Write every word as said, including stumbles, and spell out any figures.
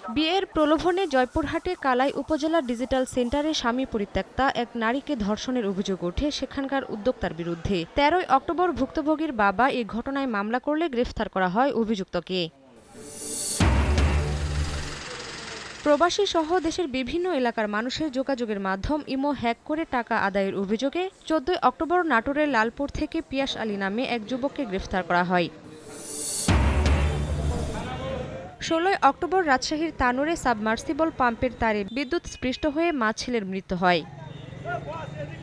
বিয়ের প্রলোভনে জয়পুরহাটে কালাই উপজেলা ডিজিটাল সেন্টারে স্বামী পরিত্যক্তা এক নারীকে ধর্ষণের অভিযোগ ওঠে সেখানকার উদ্যোক্তার বিরুদ্ধে। তেরোই অক্টোবর ভুক্তভোগীর বাবা এ ঘটনায় মামলা করলে গ্রেফতার করা হয় অভিযুক্তকে। প্রবাসী সহ দেশের বিভিন্ন এলাকার মানুষের যোগাযোগের মাধ্যম ইমো হ্যাক করে টাকা আদায়ের অভিযোগে চোদ্দই অক্টোবর নাটোরের লালপুর থেকে পিয়াস আলী নামে এক যুবককে গ্রেফতার করা হয়। ষোলোই অক্টোবর রাজশাহীর তানোরে সাবমার্সিবল পাম্পের তারে বিদ্যুৎ স্পৃষ্ট হয়ে মা ছেলের মৃত্যু হয়।